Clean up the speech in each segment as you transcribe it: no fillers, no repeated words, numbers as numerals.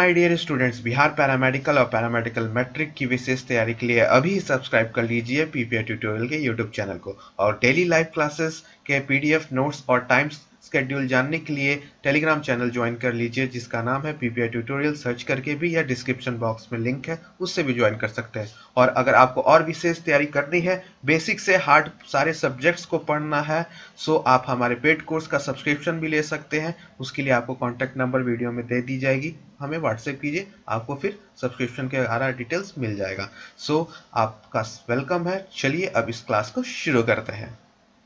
My dear students, Bihar paramedical और paramedical matric की विशेष तैयारी के लिए अभी सब्सक्राइब कर लीजिए पीपीआई ट्यूटोरियल के यूट्यूब चैनल को और डेली लाइव क्लासेस के पीडीएफ नोट्स और टाइम शेड्यूल जानने के लिए टेलीग्राम चैनल ज्वाइन कर लीजिए जिसका नाम है पीपीआई ट्यूटोरियल। सर्च करके भी या डिस्क्रिप्शन बॉक्स में लिंक है, उससे भी ज्वाइन कर सकते हैं। और अगर आपको और विशेष तैयारी करनी है, बेसिक से हार्ड सारे सब्जेक्ट्स को पढ़ना है, सो आप हमारे पेड कोर्स का सब्सक्रिप्शन भी ले सकते हैं। उसके लिए आपको कॉन्टैक्ट नंबर वीडियो में दे दी जाएगी, हमें व्हाट्सएप कीजिए, आपको फिर सब्सक्रिप्शन के सारा डिटेल्स मिल जाएगा। सो आपका वेलकम है। चलिए अब इस क्लास को शुरू करते हैं।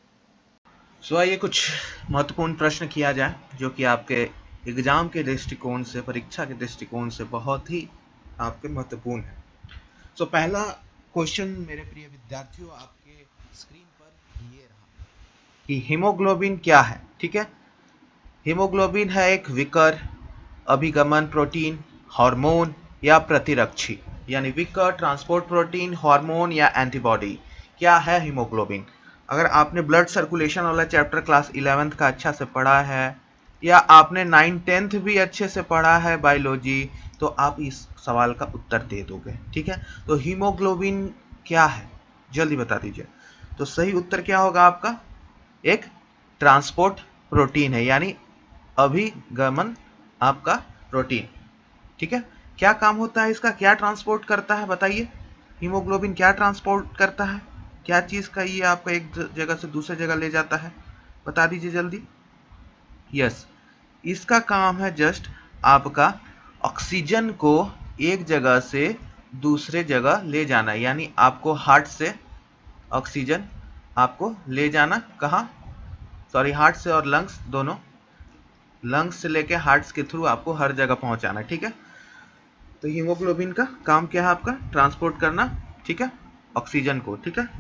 सो आइए कुछ महत्वपूर्ण प्रश्न किया जाए जो कि आपके एग्जाम के दृष्टिकोण से, परीक्षा के दृष्टिकोण से बहुत ही आपके महत्वपूर्ण है। सो पहला क्वेश्चन मेरे प्रिय विद्यार्थियों आपके स्क्रीन पर ये रहा कि हीमोग्लोबिन क्या है। ठीक है, हीमोग्लोबिन है एक विकर, अभिगमन प्रोटीन, हार्मोन या प्रतिरक्षी, यानी विकर, ट्रांसपोर्ट प्रोटीन, हार्मोन या एंटीबॉडी। क्या है हीमोग्लोबिन? अगर आपने ब्लड सर्कुलेशन वाला चैप्टर क्लास 11th का अच्छा से पढ़ा है या आपने 9th-10th भी अच्छे से पढ़ा है बायोलॉजी, तो आप इस सवाल का उत्तर दे दोगे। ठीक है, तो हीमोग्लोबिन क्या है जल्दी बता दीजिए। तो सही उत्तर क्या होगा आपका? एक ट्रांसपोर्ट प्रोटीन है, यानी अभिगमन आपका प्रोटीन। ठीक है, क्या काम होता है इसका, क्या ट्रांसपोर्ट करता है बताइए? हीमोग्लोबिन क्या ट्रांसपोर्ट करता है, क्या चीज का ये आपका एक जगह से दूसरे जगह ले जाता है, बता दीजिए जल्दी। यस, इसका काम है जस्ट आपका ऑक्सीजन को एक जगह से दूसरे जगह ले जाना, यानी आपको हार्ट से ऑक्सीजन आपको ले जाना, कहाँ, सॉरी, हार्ट से और लंग्स दोनों, लंग्स से लेके हार्ट्स के थ्रू आपको हर जगह पहुंचाना। ठीक है, तो हीमोग्लोबिन का काम क्या है आपका? ट्रांसपोर्ट करना, ठीक है, ऑक्सीजन को। ठीक है,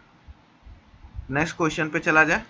नेक्स्ट क्वेश्चन पे चला जाए।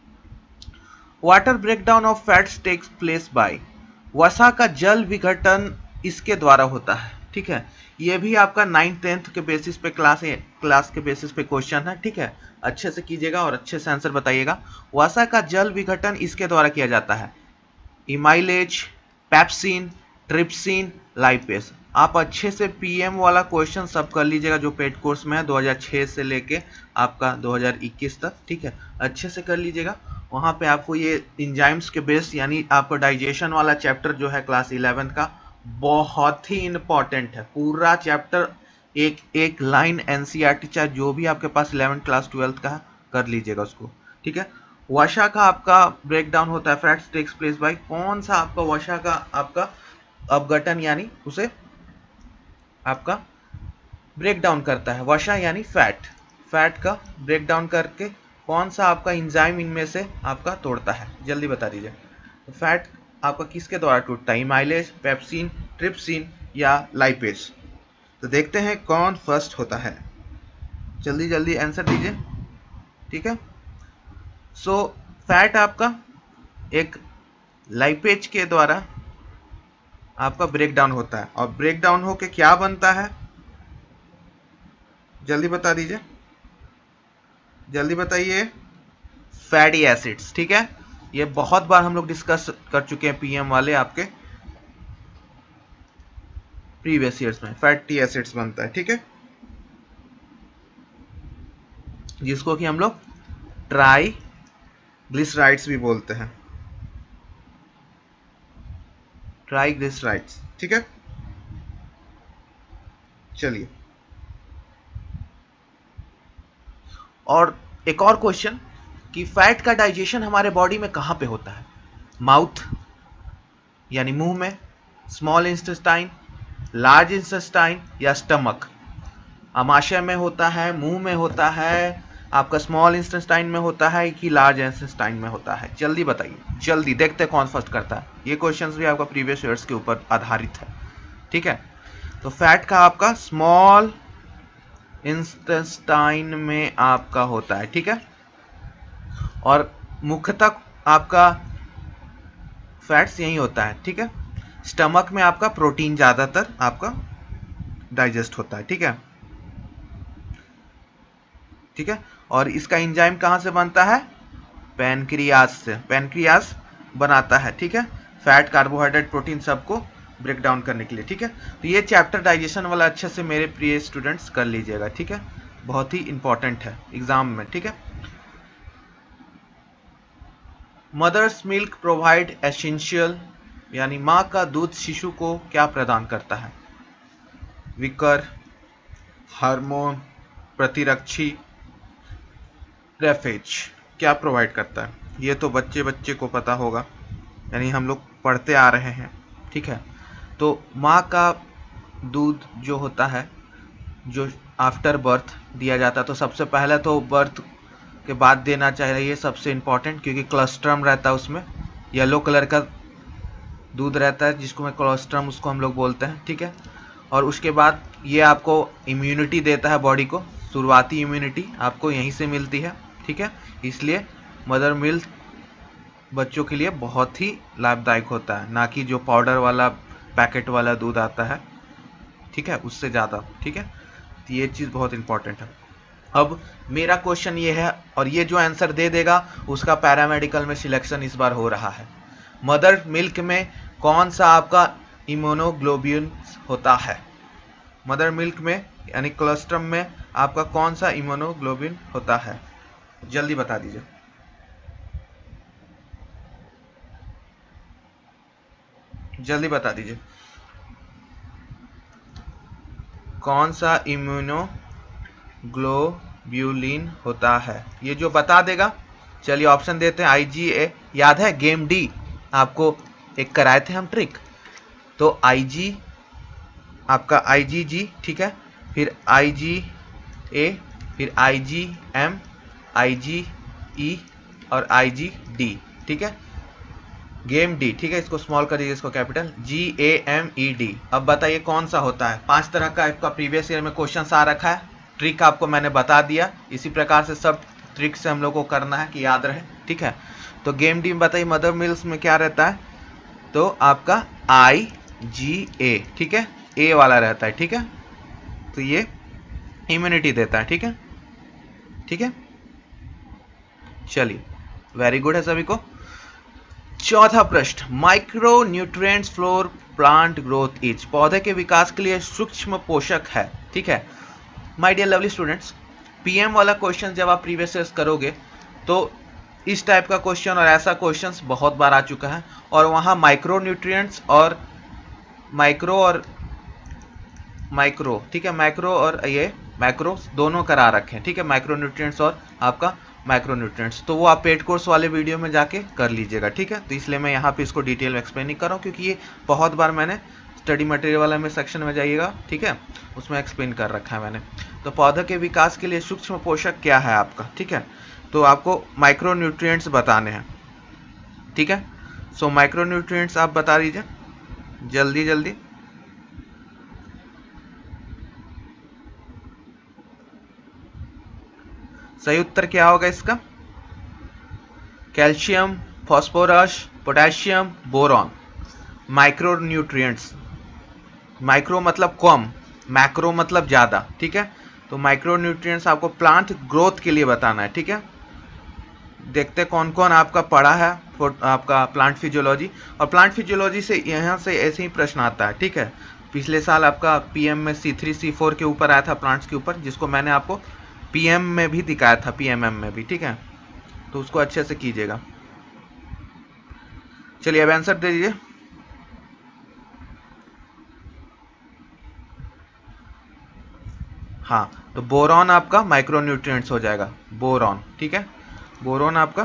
Water breakdown of fats takes place by, वसा का जल विघटन इसके द्वारा होता है। ठीक है, ये भी आपका 9th-10th के बेसिस पे क्लास के बेसिस पे क्वेश्चन है। ठीक है, अच्छे से कीजिएगा और अच्छे से आंसर बताइएगा। वसा का जल विघटन इसके द्वारा किया जाता है, इमाइलेज, पेप्सिन, ट्रिप्सिन, लाइपेस। आप अच्छे से पीएम वाला क्वेश्चन सब कर लीजिएगा जो पेड कोर्स में है 2006 से लेके आपका 2021 तक। ठीक है, अच्छे से कर लीजिएगा। वहाँ पे आपको ये इंजाइम्स के बेस, यानी आपको डाइजेशन वाला चैप्टर जो है क्लास 11th का, बहुत ही इंपॉर्टेंट है। पूरा चैप्टर एक एक लाइन एनसीईआरटी, चाहे जो भी आपके पास 11th क्लास 12th का है, कर लीजिएगा उसको। ठीक है, वसा का आपका ब्रेकडाउन होता है, फैट्स टेक्स प्लेस बाय, कौन सा आपका वसा का आपका अपघटन, यानी उसे आपका ब्रेकडाउन करता है। वसा यानी फैट का ब्रेकडाउन करके कौन सा आपका इंजाइम इनमें से आपका तोड़ता है, जल्दी बता दीजिए। तो फैट आपका किसके द्वारा टूटता है? इमाइलेज, पेप्सिन, ट्रिप्सिन या लाइपेज। तो देखते हैं कौन फर्स्ट होता है, जल्दी जल्दी आंसर दीजिए। ठीक है, सो फैट आपका एक लाइपेज के द्वारा आपका ब्रेकडाउन होता है, और ब्रेकडाउन होके क्या बनता है, जल्दी बता दीजिए, जल्दी बताइए। Fatty acids. ठीक है, ये बहुत बार हम लोग डिस्कस कर चुके हैं पीएम वाले आपके प्रीवियस ईयर्स में। फैटी एसिड्स बनता है, ठीक है, जिसको कि हम लोग ट्राइग्लिसराइड्स भी बोलते हैं, ट्राइग्लिसराइड्स। ठीक है, चलिए, और एक और क्वेश्चन कि फैट का डाइजेशन हमारे बॉडी में कहां पे होता है? माउथ यानी मुंह में, स्मॉल इंटेस्टाइन, लार्ज इंटेस्टाइन या स्टमक? आमाशय में होता है, मुंह में होता है, आपका स्मॉल इंटेस्टाइन में होता है कि लार्ज इंटेस्टाइन में होता है? जल्दी बताइए, जल्दी, देखते हैं कौन फर्स्ट करता है। ये क्वेश्चंस भी आपका प्रीवियस ईयर्स के ऊपर आधारित है। ठीक है, तो फैट का आपका स्मॉल इंटेस्टाइन में आपका होता है। ठीक है, और मुख्यतः आपका फैट्स यही होता है। ठीक है, स्टमक में आपका प्रोटीन ज्यादातर आपका डाइजेस्ट होता है। ठीक है, ठीक है, और इसका एंजाइम कहां से बनता है? पैनक्रियाज से, पैनक्रियाज बनाता है। ठीक है, फैट, कार्बोहाइड्रेट, प्रोटीन सबको ब्रेक डाउन करने के लिए, ठीक है। तो ये चैप्टर डाइजेशन वाला अच्छे से मेरे प्रिय स्टूडेंट्स कर लीजिएगा, ठीक है, बहुत ही इंपॉर्टेंट है एग्जाम में, ठीक है। मदर्स मिल्क प्रोवाइड एसेंशियल, यानी माँ का दूध शिशु को क्या प्रदान करता है? विकर, हार्मोन, प्रतिरक्षी, रेफेज, क्या प्रोवाइड करता है? ये तो बच्चे को पता होगा, यानी हम लोग पढ़ते आ रहे हैं, ठीक है। तो माँ का दूध जो होता है, जो आफ्टर बर्थ दिया जाता है, तो सबसे पहले तो बर्थ के बाद देना चाहिए, ये सबसे इम्पोर्टेंट, क्योंकि कोलेस्ट्रम रहता है उसमें, येलो कलर का दूध रहता है जिसको मैं कोलेस्ट्रम उसको हम लोग बोलते हैं, ठीक है। और उसके बाद ये आपको इम्यूनिटी देता है बॉडी को, शुरुआती इम्यूनिटी आपको यहीं से मिलती है, ठीक है। इसलिए मदर मिल्क बच्चों के लिए बहुत ही लाभदायक होता है, ना कि जो पाउडर वाला पैकेट वाला दूध आता है, ठीक है, उससे ज़्यादा, ठीक है। तो ये चीज़ बहुत इंपॉर्टेंट है। अब मेरा क्वेश्चन ये है, और ये जो आंसर दे देगा उसका पैरामेडिकल में सिलेक्शन इस बार हो रहा है। मदर मिल्क में कौन सा आपका इम्यूनोग्लोबिन होता है? मदर मिल्क में यानी कोलेस्ट्रम में आपका कौन सा इम्यूनोग्लोबिन होता है? जल्दी बता दीजिए। जल्दी बता दीजिए कौन सा इम्यूनोग्लोब्यूलिन होता है? ये जो बता देगा, चलिए ऑप्शन देते हैं। IgA, याद है गेम डी आपको एक कराए थे हम ट्रिक, तो IG आपका IgG, ठीक है, फिर IgA, फिर IgM, IgE और IgD, ठीक है, गेम डी, ठीक है। इसको स्मॉल करिए, इसको कैपिटल GAMED। अब बताइए कौन सा होता है? 5 तरह का आपका प्रीवियस ईयर में क्वेश्चन आ रखा है, ट्रिक आपको मैंने बता दिया, इसी प्रकार से सब ट्रिक से हम लोग को करना है कि याद रहे, ठीक है। तो गेम डी में बताइए मदर मिल्क में क्या रहता है? तो आपका IgA, ठीक है, A वाला रहता है, ठीक है। तो ये इम्यूनिटी देता है, ठीक है, ठीक है। चलिए, वेरी गुड है सभी को। चौथा प्रश्न, micro nutrients for plant growth is, पौधे के विकास के लिए सूक्ष्म पोषक है, ठीक है। My dear lovely students, PM वाला क्वेश्चन जब आप प्रीवियस ईयर करोगे तो इस टाइप का क्वेश्चन और ऐसा क्वेश्चन बहुत बार आ चुका है, और वहाँ माइक्रो न्यूट्रिएंट्स और माइक्रो, ठीक है, माइक्रो और ये मैक्रो दोनों करा रखे हैं, ठीक है, माइक्रो न्यूट्रिएंट्स और आपका माइक्रो न्यूट्रिएंट्स। तो वो आप पेड कोर्स वाले वीडियो में जाके कर लीजिएगा, ठीक है। तो इसलिए मैं यहाँ पे इसको डिटेल में एक्सप्लेन नहीं कर रहा हूँ, क्योंकि ये बहुत बार मैंने स्टडी मटेरियल वाला में सेक्शन में जाइएगा, ठीक है, उसमें एक्सप्लेन कर रखा है मैंने। तो पौधे के विकास के लिए सूक्ष्म पोषक क्या है आपका, ठीक है, तो आपको माइक्रो न्यूट्रिएंट्स बताने हैं, ठीक है। सो माइक्रो न्यूट्रिएंट्स आप बता दीजिए जल्दी जल्दी। सही उत्तर क्या होगा इसका? Calcium, phosphorus, potassium, boron, micro nutrients. Micro मतलब कम, मैक्रो मतलब ज्यादा, ठीक है। तो माइक्रो न्यूट्रिएंट्स आपको प्लांट ग्रोथ के लिए बताना है, ठीक है। देखते कौन कौन आपका पढ़ा है आपका प्लांट फिजियोलॉजी, और प्लांट फिजियोलॉजी से यहाँ से ऐसे ही प्रश्न आता है, ठीक है। पिछले साल आपका PM में C3 C4 के ऊपर आया था, प्लांट्स के ऊपर, जिसको मैंने आपको PM में भी दिखाया था, PMM में भी, ठीक है। तो उसको अच्छे से कीजिएगा। चलिए अब आंसर दे दीजिए। हाँ, तो बोरॉन आपका माइक्रो न्यूट्रिएंट्स हो जाएगा, बोरॉन, ठीक है, बोरॉन आपका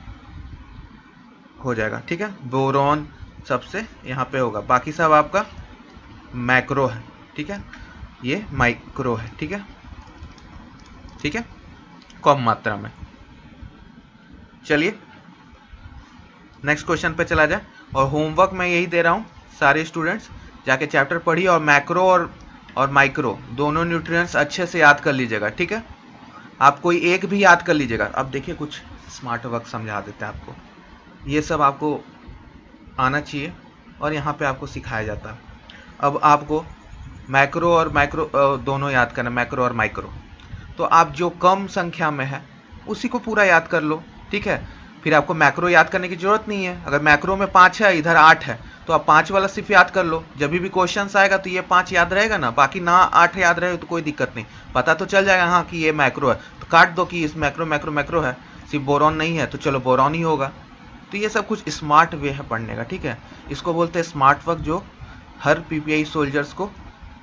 हो जाएगा, ठीक है। बोरॉन सबसे यहाँ पे होगा, बाकी सब आपका मैक्रो है, ठीक है, ये माइक्रो है, ठीक है, ठीक है, कम मात्रा में। चलिए नेक्स्ट क्वेश्चन पे चला जाए, और होमवर्क मैं यही दे रहा हूँ, सारे स्टूडेंट्स जाके चैप्टर पढ़िए और मैक्रो और माइक्रो दोनों न्यूट्रिएंट्स अच्छे से याद कर लीजिएगा, ठीक है। आप कोई एक भी याद कर लीजिएगा। अब देखिए कुछ स्मार्ट वर्क समझा देते हैं आपको, ये सब आपको आना चाहिए और यहाँ पे आपको सिखाया जाता है। अब आपको मैक्रो और माइक्रो दोनों याद करना, मैक्रो और माइक्रो। तो आप जो कम संख्या में है उसी को पूरा याद कर लो, ठीक है। फिर आपको मैक्रो याद करने की जरूरत नहीं है। अगर मैक्रो में 5 है, इधर 8 है, तो आप 5 वाला सिर्फ याद कर लो, जब भी क्वेश्चन आएगा तो ये 5 याद रहेगा ना, बाकी ना 8 याद रहे तो कोई दिक्कत नहीं, पता तो चल जाएगा हाँ कि ये मैक्रो है, तो काट दो कि इस मैक्रो मैक्रो मैक्रो है, सिर्फ बोरॉन नहीं है तो चलो बोरॉन ही होगा। तो ये सब कुछ स्मार्ट वे है पढ़ने का, ठीक है, इसको बोलते हैं स्मार्ट वर्क, जो हर पीपीआई सोल्जर्स को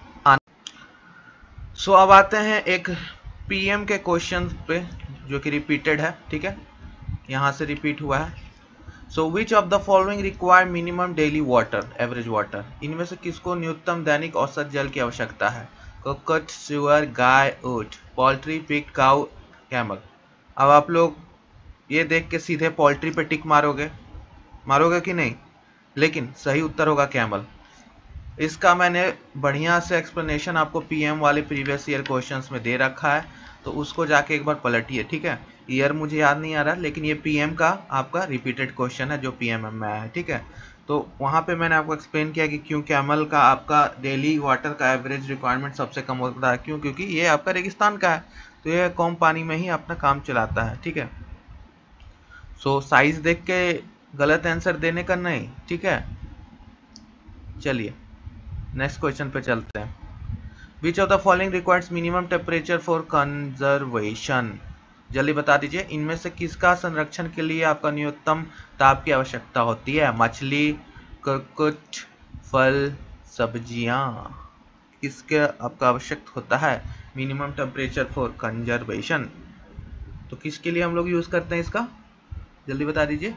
आना। सो अब आते हैं एक पीएम के क्वेश्चन पे जो कि रिपीटेड है, ठीक है, यहाँ से रिपीट हुआ है। So which of the following require minimum daily water, average water, इनमें से किसको न्यूनतम दैनिक औसत जल की आवश्यकता है? कोकट, सुअर, गाय, ऊंट, पोल्ट्री, पिग, काउ, कैमल। अब आप लोग ये देख के सीधे पोल्ट्री पे टिक मारोगे कि नहीं, लेकिन सही उत्तर होगा कैमल। इसका मैंने बढ़िया से एक्सप्लेनेशन आपको पीएम वाले प्रीवियस ईयर क्वेश्चंस में दे रखा है, तो उसको जाके एक बार पलटिए, ठीक है। ईयर मुझे याद नहीं आ रहा, लेकिन ये पीएम का आपका रिपीटेड क्वेश्चन है जो पीएमएम में आया है, ठीक है। तो वहाँ पे मैंने आपको एक्सप्लेन किया कि क्यों कैमल का आपका डेली वाटर का एवरेज रिक्वायरमेंट सबसे कम होता है, क्यों, क्योंकि ये आपका रेगिस्तान का है, तो ये कम पानी में ही अपना काम चलाता है, ठीक है। सो साइज देख के गलत आंसर देने का नहीं, ठीक है। चलिए नेक्स्ट क्वेश्चन पे चलते हैं। Which of the following requires minimum temperature for conservation, जल्दी बता दीजिए, इनमें से किसका संरक्षण के लिए आपका न्यूनतम ताप की आवश्यकता होती है? मछली, कुछ फल, सब्जियां, किसके आपका आवश्यक होता है मिनिमम टेम्परेचर फॉर कंजर्वेशन? तो किसके लिए हम लोग यूज करते हैं इसका, जल्दी बता दीजिए।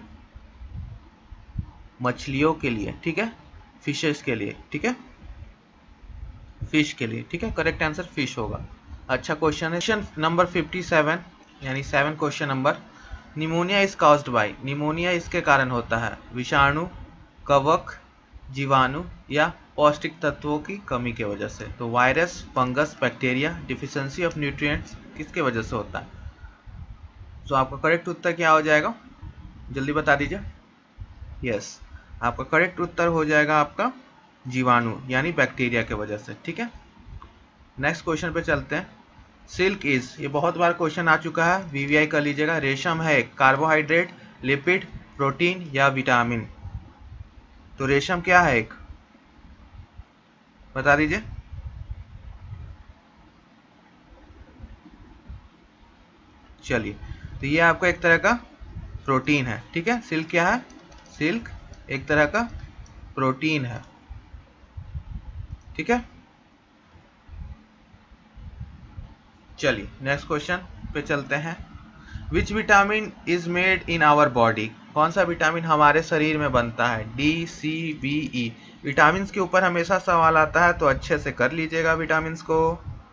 मछलियों के लिए, ठीक है, फिशेस के लिए, ठीक है, फिश के लिए, ठीक है, करेक्ट आंसर फिश होगा। अच्छा क्वेश्चन है नंबर 57, यानी 7 question number. Pneumonia is caused by, pneumonia इसके कारण होता है विषाणु, कवक, जीवाणु या पौष्टिक तत्वों की कमी के वजह से। तो virus, fungus, bacteria, deficiency of nutrients, किसके वजह से होता है? तो आपका करेक्ट उत्तर क्या हो जाएगा, जल्दी बता दीजिए। यस, आपका करेक्ट उत्तर हो जाएगा आपका जीवाणु यानी बैक्टीरिया के वजह से, ठीक है। नेक्स्ट क्वेश्चन पे चलते हैं। सिल्क इज, ये बहुत बार क्वेश्चन आ चुका है, वीवीआई कर लीजिएगा। रेशम है कार्बोहाइड्रेट, लिपिड, प्रोटीन या विटामिन? तो रेशम क्या है, एक बता दीजिए। चलिए, तो ये आपका एक तरह का प्रोटीन है, ठीक है। सिल्क क्या है? सिल्क एक तरह का प्रोटीन है, ठीक है। चलिए नेक्स्ट क्वेश्चन पे चलते हैं। Which vitamin is made in our body, कौन सा विटामिन हमारे शरीर में बनता है? D, C, B, E. Vitamin के ऊपर हमेशा सवाल आता है, तो अच्छे से कर लीजिएगा विटामिन को।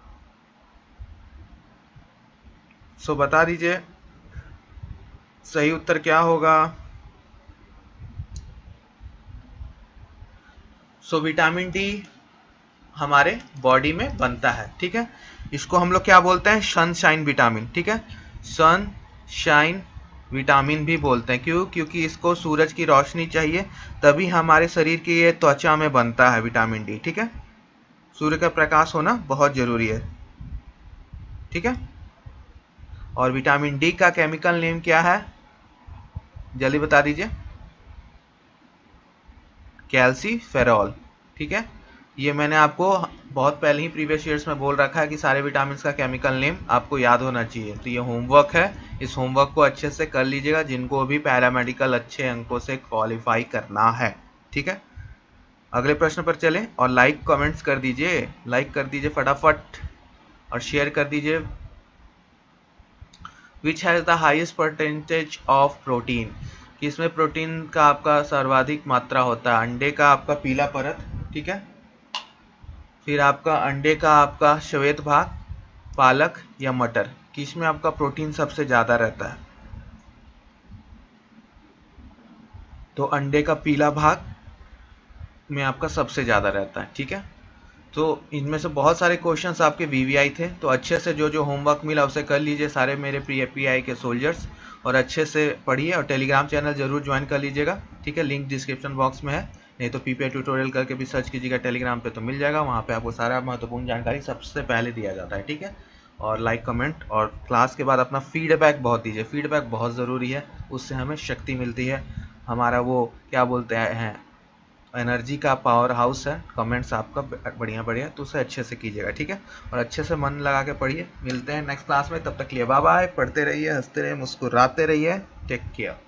सो बता दीजिए सही उत्तर क्या होगा। सो विटामिन डी हमारे बॉडी में बनता है, ठीक है। इसको हम लोग क्या बोलते हैं? सनशाइन विटामिन, ठीक है, सनशाइन विटामिन भी बोलते हैं। क्यों? क्योंकि इसको सूरज की रोशनी चाहिए, तभी हमारे शरीर की ये त्वचा में बनता है विटामिन डी, ठीक है। सूर्य का प्रकाश होना बहुत जरूरी है, ठीक है। और विटामिन डी का केमिकल नेम क्या है, जल्दी बता दीजिए। कैल्सीफेरॉल, ठीक है। ये मैंने आपको बहुत पहले ही प्रीवियस ईयर्स में बोल रखा है कि सारे विटामिन का केमिकल नेम आपको याद होना चाहिए। तो ये होमवर्क है, इस होमवर्क को अच्छे से कर लीजिएगा जिनको भी पैरामेडिकल अच्छे अंकों से क्वालिफाई करना है, ठीक है। अगले प्रश्न पर चलें और लाइक कमेंट्स कर दीजिए, लाइक कर दीजिए फटाफट और शेयर कर दीजिए। Which has the highest percentage of protein, किसमें प्रोटीन का आपका सर्वाधिक मात्रा होता है? अंडे का आपका पीला परत, ठीक है, फिर आपका अंडे का आपका श्वेत भाग, पालक या मटर, किसमें आपका प्रोटीन सबसे ज्यादा रहता है? तो अंडे का पीला भाग में आपका सबसे ज्यादा रहता है, ठीक है। तो इनमें से बहुत सारे क्वेश्चंस आपके वीवीआई थे, तो अच्छे से जो जो होमवर्क मिला उसे कर लीजिए सारे मेरे पीआई के सोल्जर्स, और अच्छे से पढ़िए और टेलीग्राम चैनल जरूर ज्वाइन कर लीजिएगा, ठीक है। लिंक डिस्क्रिप्शन बॉक्स में है, नहीं तो पीपीआई ट्यूटोरियल करके भी सर्च कीजिएगा टेलीग्राम पे, तो मिल जाएगा। वहाँ पे आपको सारा महत्वपूर्ण जानकारी सबसे पहले दिया जाता है, ठीक है। और लाइक कमेंट और क्लास के बाद अपना फीडबैक बहुत दीजिए, फीडबैक बहुत ज़रूरी है, उससे हमें शक्ति मिलती है, हमारा वो क्या बोलते हैं एनर्जी का पावर हाउस है, कमेंट्स आपका बढ़िया बढ़िया, तो उसे अच्छे से कीजिएगा, ठीक है, और अच्छे से मन लगा के पढ़िए। मिलते हैं नेक्स्ट क्लास में, तब तक लिए बाय बाय, पढ़ते रहिए, हंसते रहिए, मुस्कुराते रहिए, टेक केयर।